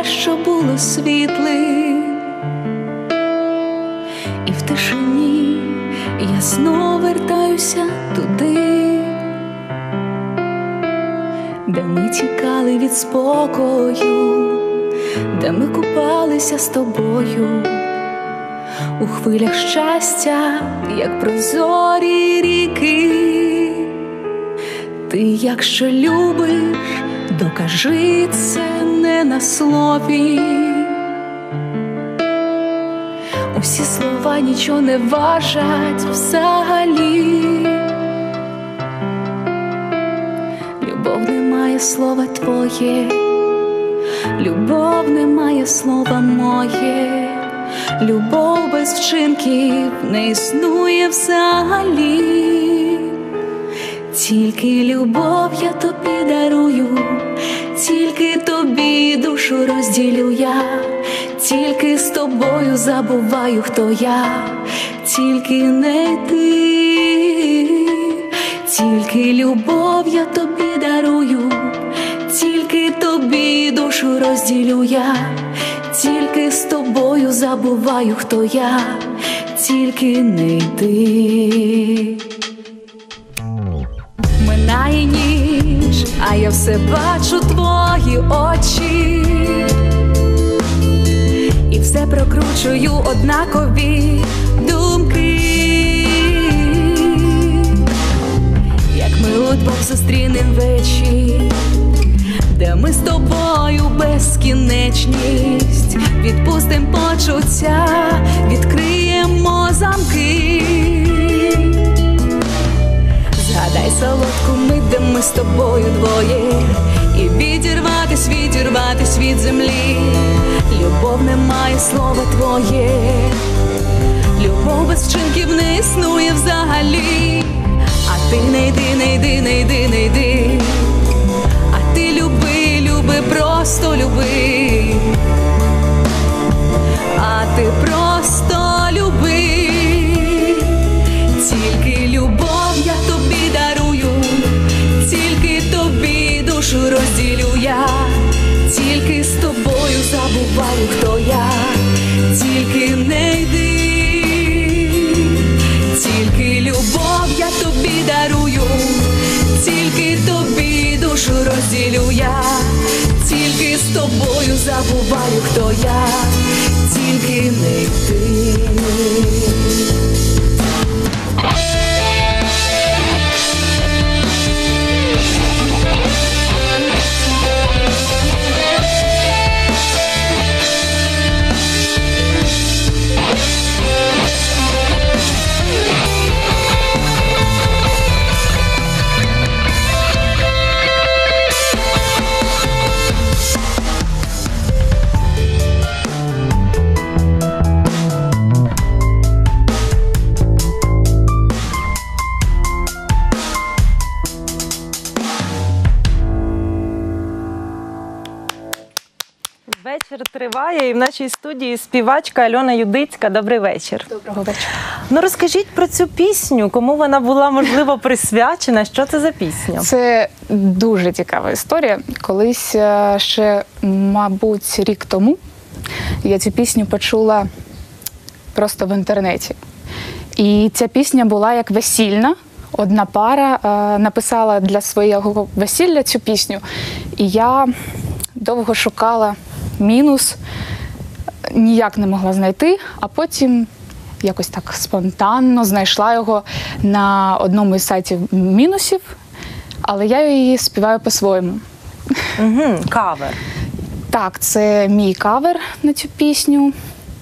все, що було світлим, і в тишині я знов вертаюся туди, де ми тікали від спокою, де ми купалися з тобою у хвилях щастя, як прозорі ріки. Ти, якщо любиш, докажи це не на слові. Усі слова нічого не важать взагалі. Любов не має слова твоє, любов не має слова моє. Любов без вчинків не існує взагалі. Тільки любов я тобі дарую, тільки тобі душу розділю я, тільки з тобою забуваю, хто я, тільки не ти. Тільки любов я тобі дарую, тільки тобі душу розділю я, тільки з тобою забуваю, хто я, тільки не ти. Минає ніч, а я все бачу твої очі, і все прокручую однакові думки. Як ми удвох зустрінем вечір, де ми з тобою безкінечність, відпустим почуття, відкриємо замки. Згадай солодку мить, де ми з тобою двоє, і відірватись від землі. Любов не має слова твоє, любов без вчинків не існує взагалі. А ти не йди, не йди, не йди, не йди. А ти люби, люби, просто люби. А ти просто люби. Тільки любов я тобі дарую, тільки тобі душу розділю я, тільки з тобою забуваю, хто я, тільки не йди. Тільки любов я тобі дарую, тільки тобі душу розділю я, тільки з тобою забуваю, хто я, тільки не ти. Вечір триває, і в нашій студії співачка Альона Юдицька. Добрий вечір. Доброго вечора. Ну, розкажіть про цю пісню, кому вона була, можливо, присвячена, що це за пісня? Це дуже цікава історія. Колись ще, мабуть, рік тому я цю пісню почула просто в інтернеті. І ця пісня була як весільна. Одна пара написала для свого весілля цю пісню. І я довго шукала мінус, ніяк не могла знайти, а потім якось так спонтанно знайшла його на одному із сайтів мінусів, але я її співаю по-своєму. Кавер. Так, це мій кавер на цю пісню.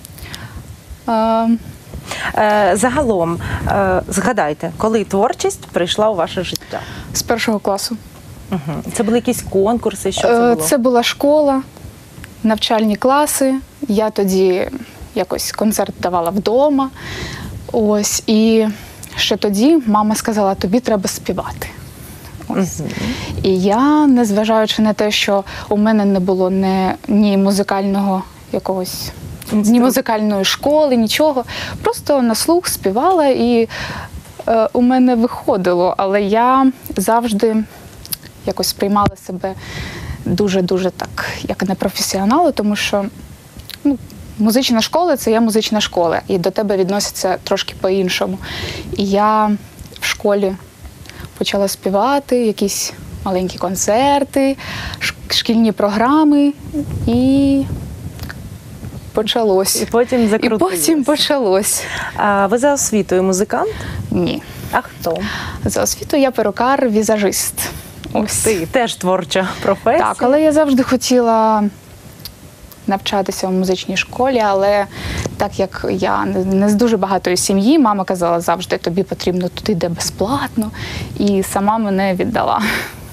Загалом, згадайте, коли творчість прийшла у ваше життя? З першого класу. Це були якісь конкурси, що це було? Це була школа, навчальні класи. Я тоді якось концерт давала вдома. Ось, і ще тоді мама сказала, тобі треба співати. Ось. І я, незважаючи на те, що у мене не було ні музикального якогось, ні музикальної школи, нічого, просто на слух співала, і у мене виходило, але я завжди якось сприймала себе дуже-дуже так, як непрофесіонали, тому що музична школа – це є музична школа, і до тебе відносяться трошки по-іншому. І я в школі почала співати, якісь маленькі концерти, шкільні програми, і почалось. І потім закрутилось. І потім почалось. А ви за освітою музикант? Ні. А хто? За освітою я перукар, візажист. Ось. Ти теж творча професія? Так, але я завжди хотіла навчатися в музичній школі, але так як я не з дуже багатої сім'ї, мама казала завжди, тобі потрібно туди, де безплатно, і сама мене віддала.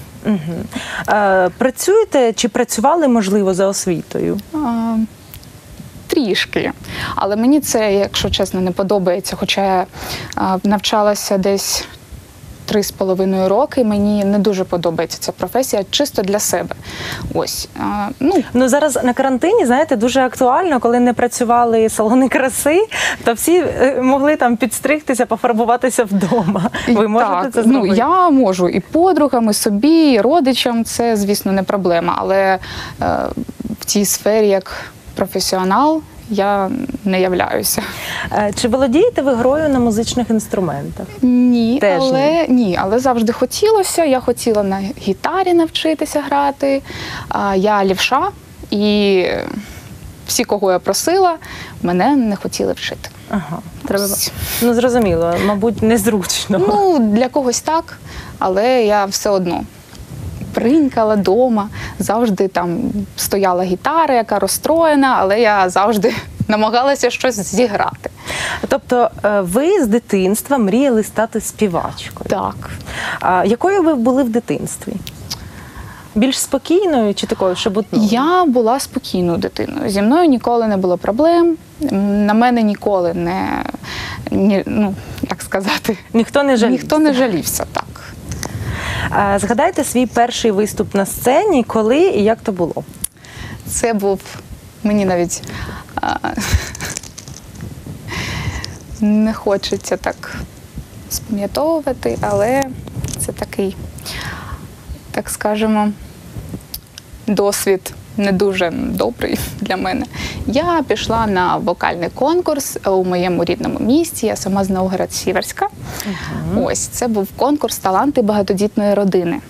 Працюєте чи працювали, можливо, за освітою? Трішки. Але мені це, якщо чесно, не подобається. Хоча я навчалася десь 3,5 роки, мені не дуже подобається ця професія, чисто для себе. Ось. Ну, зараз на карантині, знаєте, дуже актуально, коли не працювали салони краси, то всі могли там підстригтися, пофарбуватися вдома. Ви можете це зробити? Я можу і подругам, і собі, і родичам, це, звісно, не проблема. Але в цій сфері, як професіонал, я не являюся. Чи володієте ви грою на музичних інструментах? Ні, Теж але завжди хотілося. Я хотіла на гітарі навчитися грати. Я лівша, і всі, кого я просила, мене не хотіли вчити. Ага, треба. Ну, зрозуміло, мабуть, незручно. Ну, для когось так, але я все одно бринькала вдома, завжди там стояла гітара, яка розстроєна, але я завжди намагалася щось зіграти. Тобто ви з дитинства мріяли стати співачкою? Так. Якою ви були в дитинстві? Більш спокійною чи такою шебутною? Я була спокійною дитиною. Зі мною ніколи не було проблем. На мене ніколи як сказати, Ніхто не жалівся? Ніхто не жалівся, так. Згадайте свій перший виступ на сцені, коли і як то було? Це був, мені навіть не хочеться так спам'ятовувати, але це такий, так скажемо, досвід не дуже добрий для мене. Я пішла на вокальний конкурс у моєму рідному місті, я сама з Новгород-Сіверська. Ось, це був конкурс «Таланти багатодітної родини».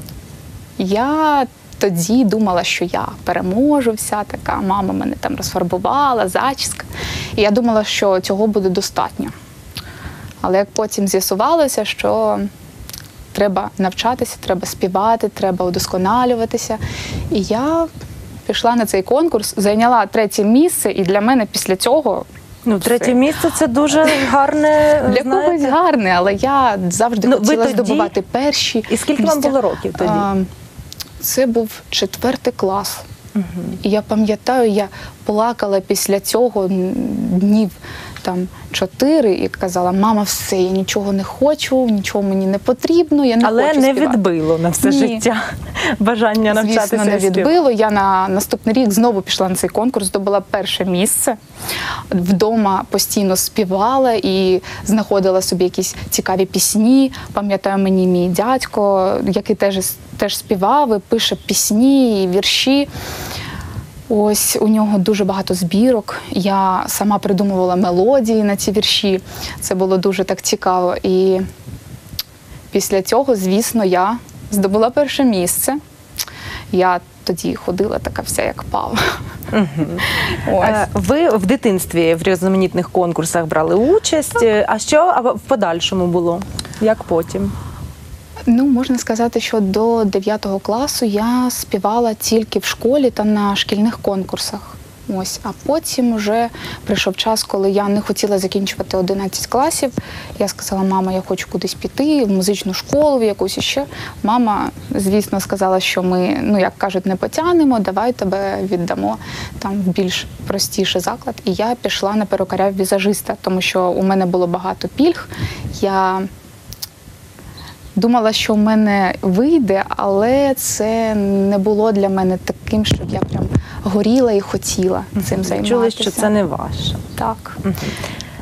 Я тоді думала, що я переможу, вся така, мама мене там розфарбувала, зачіска. І я думала, що цього буде достатньо. Але як потім з'ясувалося, що треба навчатися, треба співати, треба удосконалюватися. І я пішла на цей конкурс, зайняла 3-е місце, і для мене після цього... Ну, 3-е місце – це дуже гарне, для когось гарне, але я завжди хотіла здобувати перші місця. І скільки вам було років тоді? Це був 4-й клас. І я пам'ятаю, я плакала після цього днів 4 і казала, мама, все, я нічого не хочу, нічого мені не потрібно, я не хочу співати. Але не відбило на все життя бажання навчатися і співати? Звісно, не відбило. Я на наступний рік знову пішла на цей конкурс, здобула 1-е місце. Вдома постійно співала і знаходила собі якісь цікаві пісні. Пам'ятаю, мені мій дядько, який теж співав, і пише пісні і вірші. Ось у нього дуже багато збірок. Я сама придумувала мелодії на ці вірші. Це було дуже так цікаво. І після цього, звісно, я здобула 1-е місце. Я тоді ходила така вся, як пава. Ви в дитинстві в різноманітних конкурсах брали участь. А що в подальшому було? Як потім? Ну, можна сказати, що до 9-го класу я співала тільки в школі та на шкільних конкурсах. Ось. А потім вже прийшов час, коли я не хотіла закінчувати 11 класів. Я сказала, мама, я хочу кудись піти, в музичну школу, в якусь іще. Мама, звісно, сказала, що ми, як кажуть, не потягнемо, давай тебе віддамо там в більш простіший заклад. І я пішла на перукаря-візажиста, тому що у мене було багато пільг. Я думала, що в мене вийде, але це не було для мене таким, щоб я прям горіла і хотіла цим займатися. Чули, що це не ваше. Так.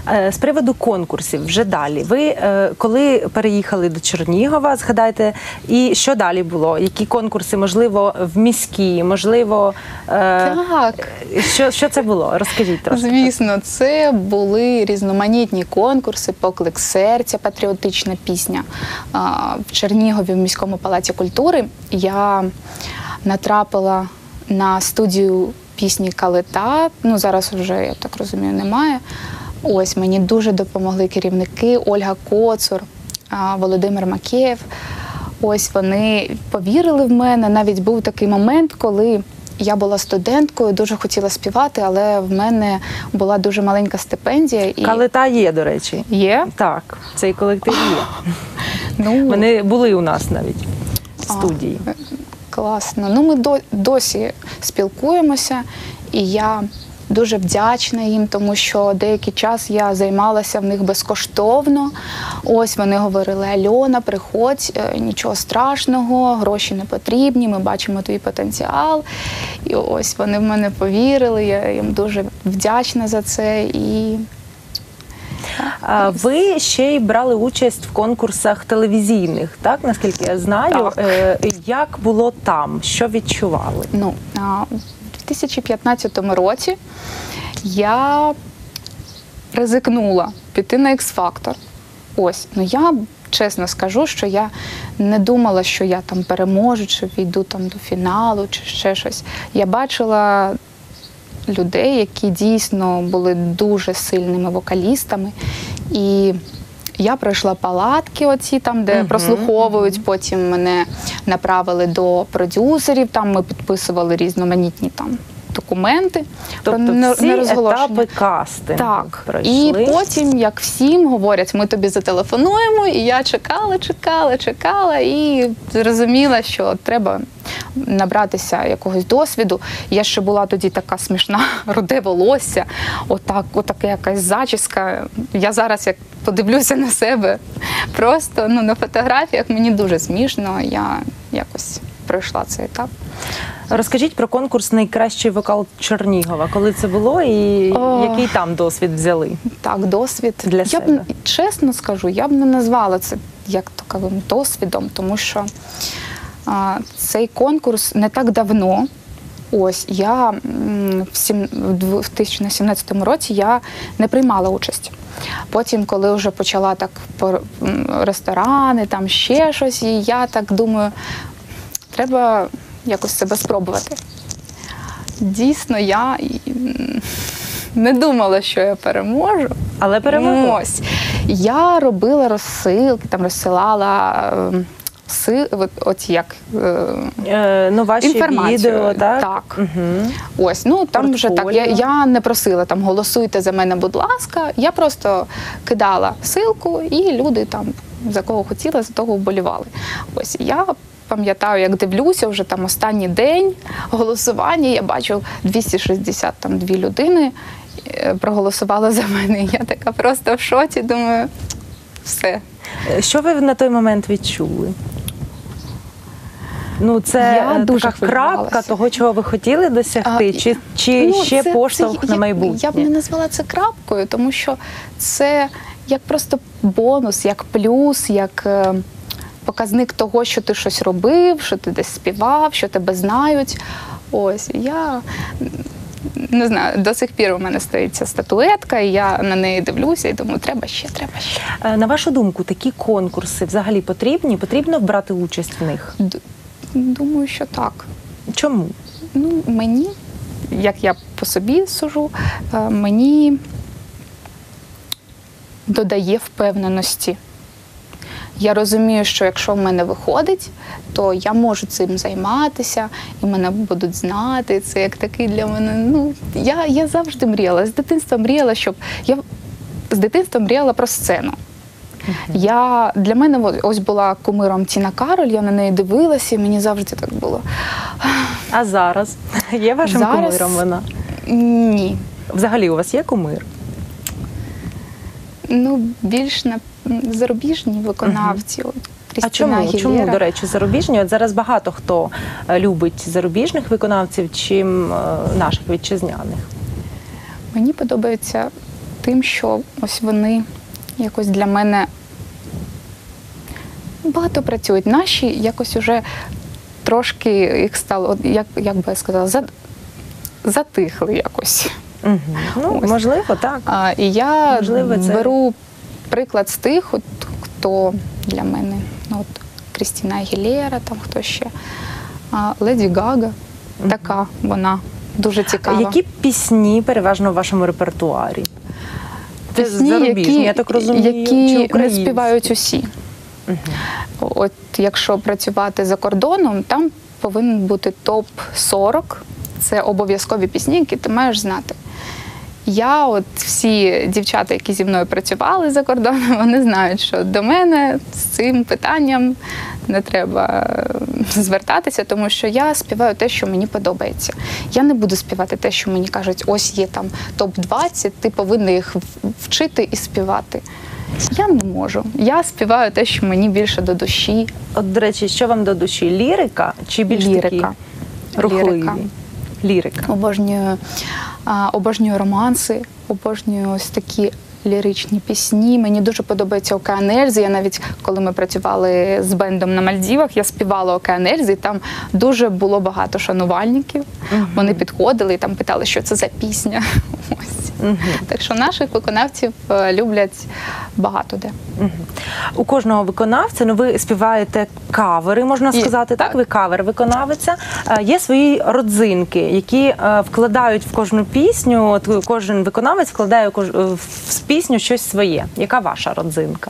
З приводу конкурсів, вже далі. Ви коли переїхали до Чернігова, згадайте, і що далі було? Які конкурси, можливо, в міській, можливо, Так. Що це було? Розкажіть трошки. Звісно, це були різноманітні конкурси, поклик серця, патріотична пісня. В Чернігові, в міському палаці культури, я натрапила на студію пісні «Калита». Ну, зараз вже, я так розумію, немає. Ось, мені дуже допомогли керівники Ольга Коцур, Володимир Макеєв. Ось, вони повірили в мене. Навіть був такий момент, коли я була студенткою, дуже хотіла співати, але в мене була дуже маленька стипендія. «Калита» є, до речі. Є? Так, цей колектив є. Ну, Вони були у нас навіть в студії. Класно. Ну, ми досі спілкуємося, і я дуже вдячна їм, тому що деякий час я займалася в них безкоштовно. Ось вони говорили: Альона, приходь, нічого страшного, гроші не потрібні, ми бачимо твій потенціал. І ось вони в мене повірили, я їм дуже вдячна за це. І ви ще й брали участь в конкурсах телевізійних, так, наскільки я знаю. Так. Як було там? Що відчували? Ну, у 2015 році я ризикнула піти на X-Factor. Ось, ну я чесно скажу, що я не думала, що я там переможу, чи війду там до фіналу, чи ще щось. Я бачила людей, які дійсно були дуже сильними вокалістами. І я пройшла палатки оці там, де прослуховують, потім мене направили до продюсерів, там ми підписували різноманітні там документи. Тобто всі етапи кастингу Так. пройшли. І потім, як всім говорять, ми тобі зателефонуємо, і я чекала і зрозуміла, що треба набратися якогось досвіду. Я ще була тоді така смішна, руде волосся, отака якась зачіска. Я зараз, як подивлюся на себе, просто на фотографіях мені дуже смішно, я якось пройшла цей етап. Розкажіть про конкурс «Найкращий вокал Чернігова». Коли це було і який там досвід взяли? Так, досвід. Для себе. Чесно скажу, я б не назвала це як таковим досвідом, тому що цей конкурс не так давно. Ось, я в 2017 році я не приймала участь. Потім, коли вже почала так ресторани, там ще щось, і я так думаю, треба якось себе спробувати. Дійсно, я не думала, що я переможу. Але перемогла. Ось. Я робила розсилки, там розсилала ваші інформацію. Відео, так? Так. Ось, там вже так, я не просила, там, голосуйте за мене, будь ласка. Я просто кидала ссылку, і люди там, за кого хотіли, за того вболівали. Ось, я пам'ятаю, як дивлюся, вже там останній день голосування, я бачу 262 людини проголосували за мене. Я така просто в шоці, думаю, все. Що ви на той момент відчули? Це така крапка того, чого ви хотіли досягти, чи ще поштовх на майбутнє? Я б не назвала це крапкою, тому що це як просто бонус, як плюс, як показник того, що ти щось робив, що ти десь співав, що тебе знають. Ось, я не знаю, до сих пір у мене стоїть ця статуетка, і я на неї дивлюся і думаю, треба ще. На вашу думку, такі конкурси взагалі потрібні? Потрібно брати участь в них? Думаю, що так. Чому? Мені, як я по собі сужу, мені додає впевненості. Я розумію, що якщо в мене виходить, то я можу цим займатися, і мене будуть знати. Це як такий для мене, я завжди мріяла. З дитинства мріяла про сцену. Для мене ось була кумиром Тіна Кароль, я на неї дивилася, і мені завжди так було. А зараз? Є вашим кумиром вона? Ні. Взагалі у вас є кумир? Більш зарубіжні виконавці. А чому, до речі, зарубіжні? От зараз багато хто любить зарубіжних виконавців, чим наших вітчизняних. Мені подобається тим, що ось вони якось для мене багато працюють. Наші якось уже трошки їх стало, як би я сказала, затихли якось. Угу. Ну, можливо, так. І я можливо, беру приклад з тих, хто для мене, ну, от Крістіна Агілєра, там хто ще, Леді Гага, така вона дуже цікава. Які пісні переважно в вашому репертуарі? Пісні, я так розумію, які не співають усі. От якщо працювати за кордоном, там повинен бути топ-40. Це обов'язкові пісні, які ти маєш знати. Всі дівчата, які зі мною працювали за кордоном, вони знають, що до мене з цим питанням не треба звертатися, тому що я співаю те, що мені подобається. Я не буду співати те, що мені кажуть, ось є там топ-20, ти повинна їх вчити і співати. Я не можу. Я співаю те, що мені більше до душі. От, до речі, що вам до душі? Лірика чи більш такі рухливі? Лірика. Обожнюю романси, обожнюю ось такі ліричні пісні. Мені дуже подобається «Океан Ельзи». Я навіть, коли ми працювали з бендом на Мальдівах, я співала «Океан Ельзи», і там дуже було багато шанувальників. Вони підходили і там питали, що це за пісня. Ось. Так що наших виконавців люблять багато де. У кожного виконавця, ви співаєте кавери, можна сказати, так? Ви кавер-виконавиця. Є свої родзинки, які вкладають в кожну пісню, от кожен виконавець вкладає в пісню щось своє. Яка ваша родзинка?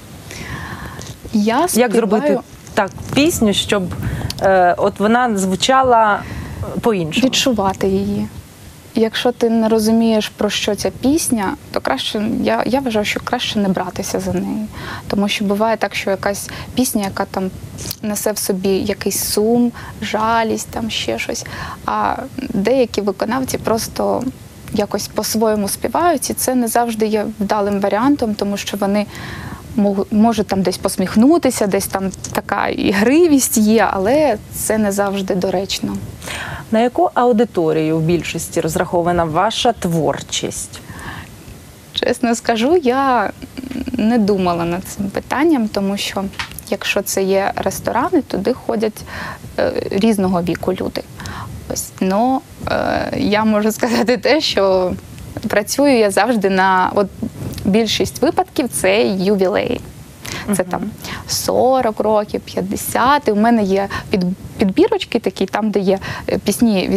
Як зробити так пісню, щоб от вона звучала по-іншому? Відчувати її. Якщо ти не розумієш, про що ця пісня, то краще, я вважаю, що краще не братися за нею. Тому що буває так, що якась пісня, яка там несе в собі якийсь сум, жалість, там ще щось, а деякі виконавці просто якось по-своєму співають, і це не завжди є вдалим варіантом, тому що вони можуть там десь посміхнутися, десь там така ігривість є, але це не завжди доречно. На яку аудиторію в більшості розрахована ваша творчість? Чесно скажу, я не думала над цим питанням, тому що якщо це є ресторани, туди ходять різного віку люди. Ось. Но я можу сказати те, що працюю я завжди на... більшість випадків це ювілеї. Це там 40 років, 50. У мене є підбірочки такі, там, де є пісні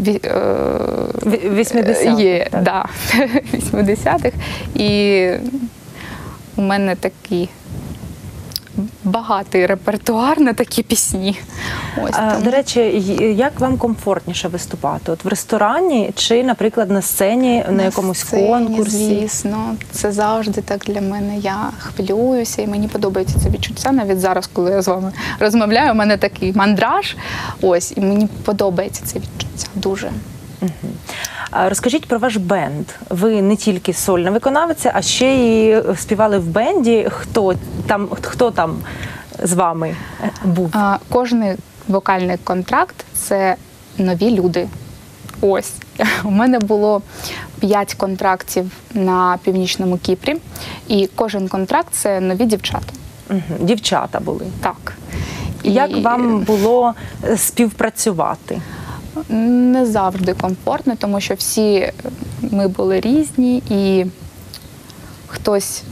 80-х. І у мене такий багатий репертуар на такі пісні. До речі, як вам комфортніше виступати? От в ресторані чи, наприклад, на сцені, на якомусь конкурсі? Звісно, це завжди так для мене. Я хвилююся і мені подобається це відчуття. Навіть зараз, коли я з вами розмовляю, у мене такий мандраж. Ось, і мені подобається це відчуття дуже. Розкажіть про ваш бенд. Ви не тільки сольна виконавиця, а ще й співали в бенді. Хто там з вами був? Кожний вокальний контракт – це нові люди. Ось. У мене було 5 контрактів на Північному Кіпрі, і кожен контракт – це нові дівчата. Дівчата були? Так. Як вам було співпрацювати? Не завжди комфортно, тому що всі ми були різні, і хтось,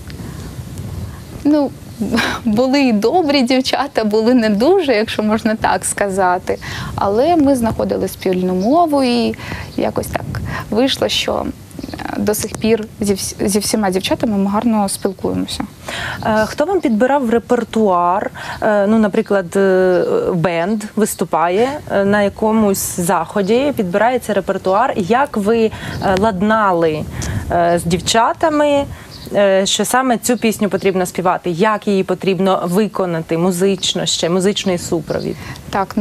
були і добрі дівчата, були не дуже, якщо можна так сказати. Але ми знаходили спільну мову, і якось так вийшло, що до сих пір зі всіма дівчатами ми гарно спілкуємося. Хто вам підбирав репертуар? Наприклад, бенд виступає на якомусь заході, підбирається репертуар. Як ви ладнали з дівчатами, що саме цю пісню потрібно співати? Як її потрібно виконати музично, ще музичний супровід? Так,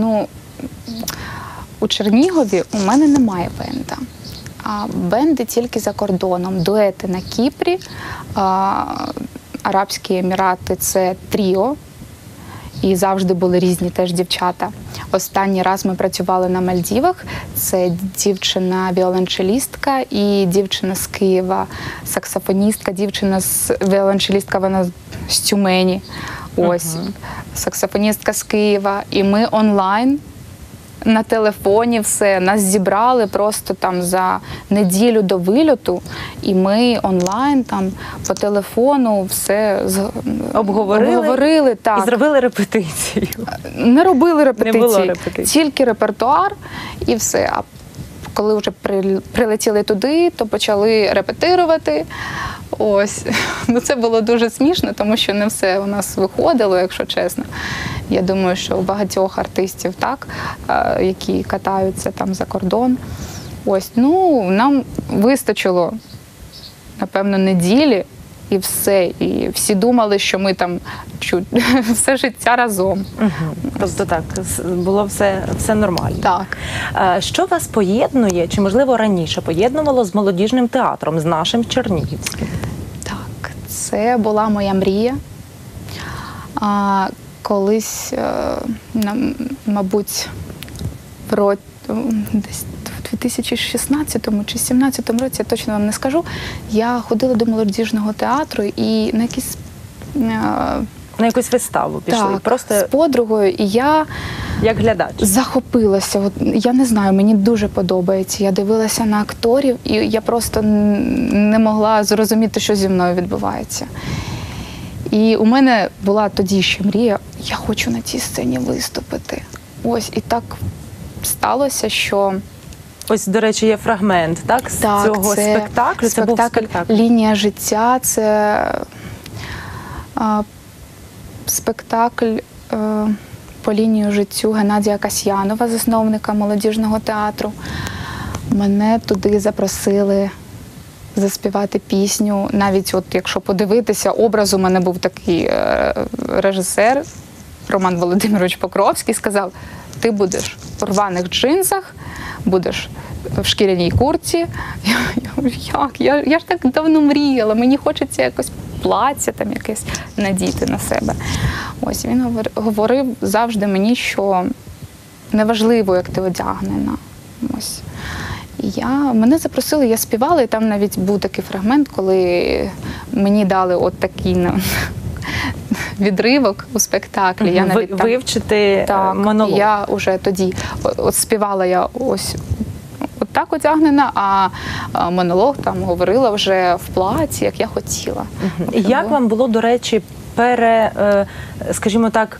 у Чернігові у мене немає бенда. А бенди тільки за кордоном. Дуети на Кіпрі, Арабські Емірати – це тріо. і завжди були різні теж дівчата. Останній раз ми працювали на Мальдівах. Це дівчина-віолончелістка і дівчина з Києва, саксофоністка, віолончелістка, вона з Тюмені. Ось, саксофоністка з Києва. І ми онлайн на телефоні все, нас зібрали просто там за неділю до вильоту, і ми онлайн там по телефону все обговорили так. І зробили репетицію. Не робили репетиції, Не було репетицій. Тільки репертуар і все. А коли вже прилетіли туди, то почали репетирувати. Ось. Ну, це було дуже смішно, тому що не все у нас виходило, якщо чесно. Я думаю, що у багатьох артистів так, які катаються там за кордон. Ось, ну, нам вистачило, напевно, неділі і все. І всі думали, що ми там все життя разом. Тобто так, було все нормально. Так. Що вас поєднує, чи, можливо, раніше поєднувало з молодіжним театром, з нашим чернігівським? Так, це була моя мрія. Колись, мабуть, десь в 2016 чи 2017 році, я точно вам не скажу, я ходила до молодіжного театру і на якісь... На якусь виставу пішли? Так, просто з подругою, і я як глядач захопилася. От, я не знаю, мені дуже подобається. Я дивилася на акторів, і я просто не могла зрозуміти, що зі мною відбувається. І у мене була тоді ще мрія, я хочу на цій сцені виступити. Ось, і так сталося, що... Ось, до речі, є фрагмент, так, з цього спектаклю. Це був спектакль «Лінія життя», це спектакль по лінію життю Геннадія Касьянова, засновника молодіжного театру. Мене туди запросили заспівати пісню. Навіть от якщо подивитися, образ у мене був такий режисер Роман Володимирович Покровський, сказав, ти будеш в рваних джинсах, будеш в шкіряній куртці. Я ж так давно мріяла, мені хочеться якось плаття там якесь надіти на себе. Ось він говорив завжди мені, що неважливо, як ти одягнена. Ось. І мене запросили, я співала, і там навіть був такий фрагмент, коли мені дали от такий відривок у спектаклі. Я навіть вивчити монолог. Я вже тоді от співала я ось так одягнена, а монолог там говорила вже в платі, як я хотіла. Як вам було, до речі, скажімо так,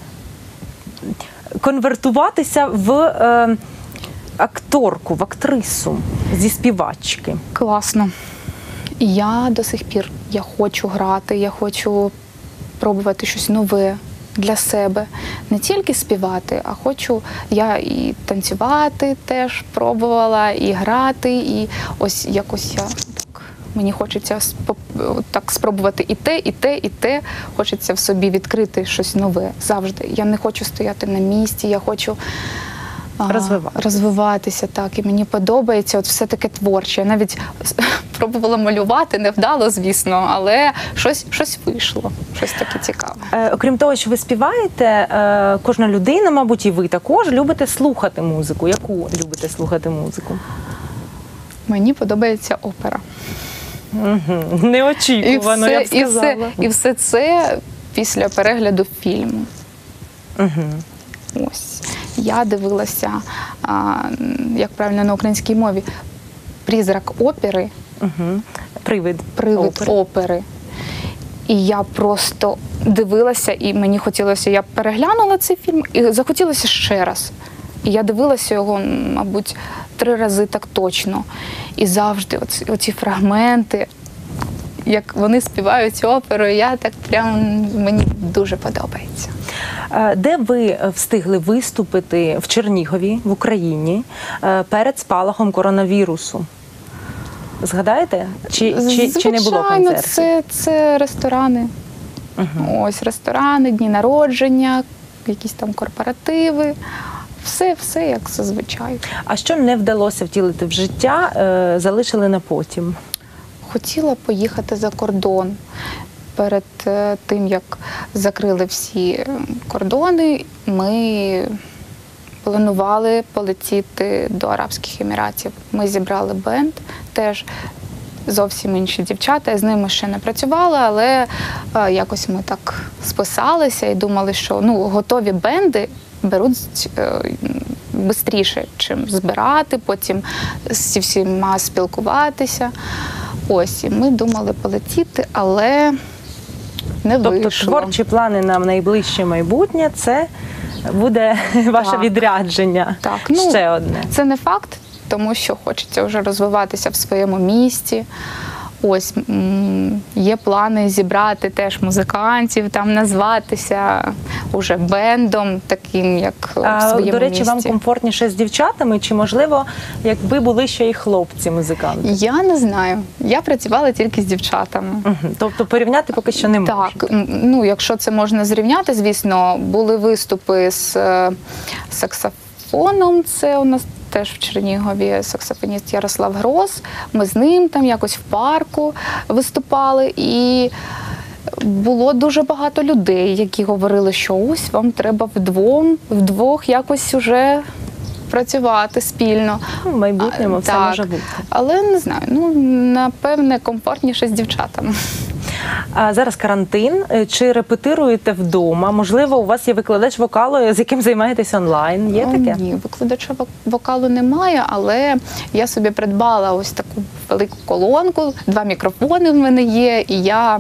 конвертуватися в акторку, в актрису зі співачки? Класно. Я до сих пір, я хочу грати, я хочу пробувати щось нове для себе. Не тільки співати, а хочу я і танцювати теж пробувала, і грати, і ось якось я так, мені хочеться так спробувати і те, і те, і те. Хочеться в собі відкрити щось нове завжди. Я не хочу стояти на місці, я хочу розвиватися, так, і мені подобається от все таке творче. Я навіть пробувала малювати, невдало, звісно, але щось вийшло, щось таке цікаве. Окрім того, що ви співаєте, кожна людина, мабуть, і ви також любите слухати музику. Яку любите слухати музику? Мені подобається опера. Неочікувано, я б сказала. І все це після перегляду фільму. Ось. Я дивилася, як правильно на українській мові, «Призрак опери». Привид опери. І я просто дивилася, і мені хотілося, я переглянула цей фільм, і захотілося ще раз. І я дивилася його, мабуть, 3 рази так точно. І завжди оці фрагменти, як вони співають оперу, я так прям, мені дуже подобається. Де ви встигли виступити в Чернігові, в Україні, перед спалахом коронавірусу? Згадаєте? Чи не було концертів? Звичайно, це ресторани. Ось ресторани, дні народження, якісь там корпоративи. Все як зазвичай. А що не вдалося втілити в життя, залишили на потім? Хотіла поїхати за кордон. перед тим, як закрили всі кордони, ми планували полетіти до Арабських Еміратів. Ми зібрали бенд, теж зовсім інші дівчата, я з ними ще не працювала, але якось ми так списалися і думали, що готові бенди беруть швидше, чим збирати, потім зі всіма спілкуватися. Ось, і ми думали полетіти, але не вийшло. Тобто творчі плани на найближче майбутнє – це буде ваше відрядження. Так, ще одне. Це не факт, тому що хочеться вже розвиватися в своєму місті. Ось, є плани зібрати теж музикантів, там назватися уже бендом, таким, як в своєму місті. До речі, вам комфортніше з дівчатами, чи, можливо, якби були ще й хлопці-музиканти? Я не знаю. Я працювала тільки з дівчатами. Тобто порівняти поки що не можна? Так, якщо це можна зрівняти, звісно, були виступи з саксофоном, це у нас теж в Чернігові саксофоніст Ярослав Гроз. Ми з ним там якось в парку виступали, і було дуже багато людей, які говорили, що ось вам треба вдвох якось уже працювати спільно. В майбутньому все може бути. Але не знаю, напевне, комфортніше з дівчатами. А зараз карантин. Чи репетируєте вдома? Можливо, у вас є викладач вокалу, з яким займаєтесь онлайн? Є таке? Ні, викладача вокалу немає, але я собі придбала ось таку велику колонку, 2 мікрофони в мене є, і я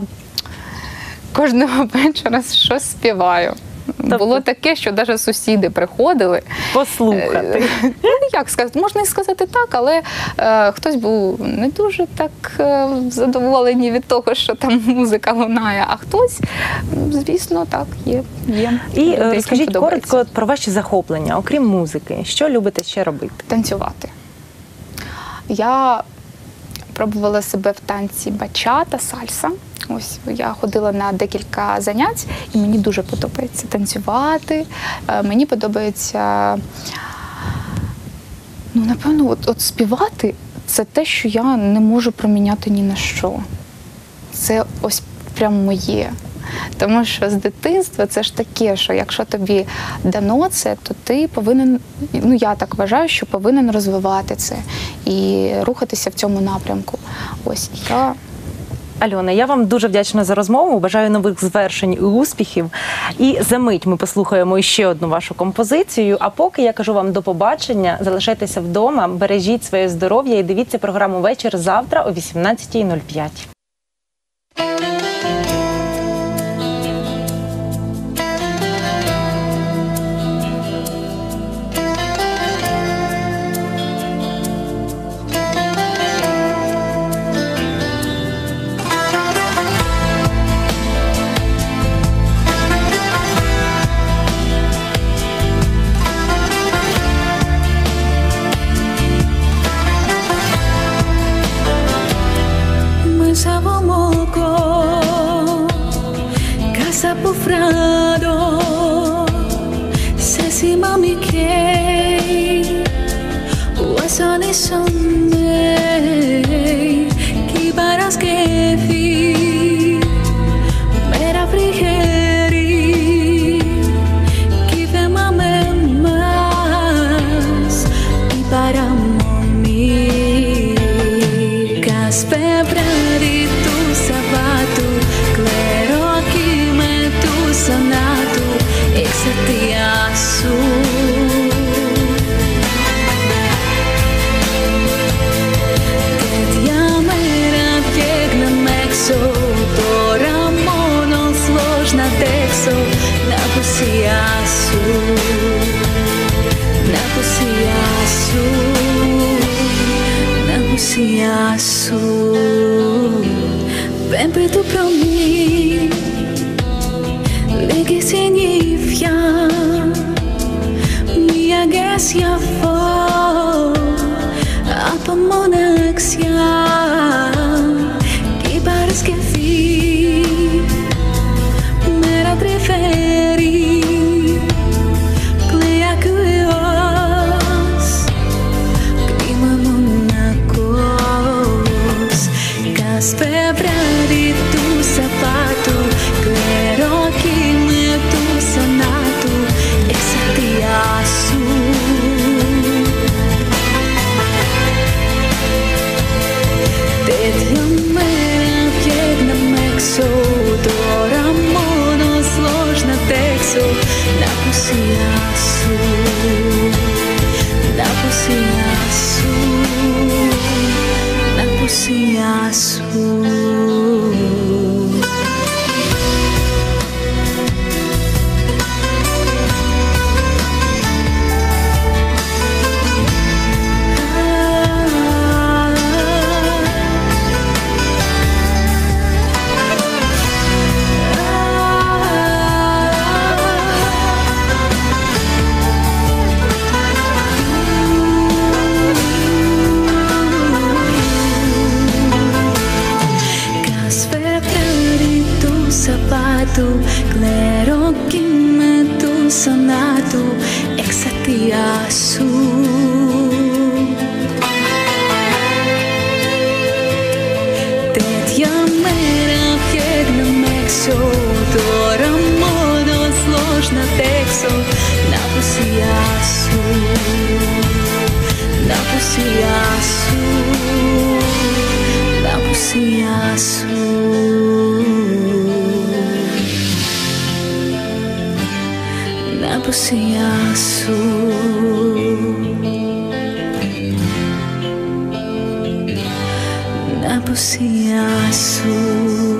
кожного вечора щось співаю. Тобто... Було таке, що навіть сусіди приходили. Послухати. Як сказати, можна і сказати так, але хтось був не дуже так задоволений від того, що там музика лунає, а хтось, звісно, так, є. І розкажіть коротко про ваші захоплення, окрім музики. Що любите ще робити? Танцювати. Я пробувала себе в танці бачата, сальса. Ось, я ходила на декілька занять, і мені дуже подобається танцювати. Мені подобається, напевно, от співати – це те, що я не можу проміняти ні на що. Це ось прям моє. Тому що з дитинства це ж таке, що якщо тобі дано це, то ти повинен, я так вважаю, що повинен розвивати це і рухатися в цьому напрямку. Ось, я... Альона, я вам дуже вдячна за розмову, бажаю нових звершень і успіхів. І за мить ми послухаємо ще одну вашу композицію, а поки я кажу вам до побачення, залишайтеся вдома, бережіть своє здоров'я і дивіться програму «Вечір» завтра о 18:05. Frado, se si mami che wasani sonne ki baras che fi mera frigeri ki ve mame mas i para mami caspe bradi tu sabato claro sonato exatiasu Тетямера бегна мексо Тора моно сложно тексо Напусиасу Напусиасу Напусиасу Sempre tu promis che significa mia gasia fo a pomonaxia che pares che fi mera preferi clea cuios clima monacos caspe bradi tu sapato πουσιά σου. Κλαίω κι με του σανάτου εξαιτία σου. Τέτοια μέρα βγαίνουμε έξω, τώρα μόνο σложно αντέξω. Να πουσιά σου, να πουσιά σου, να πουσιά σου. Να πουσιά σου, να πουσιά σου.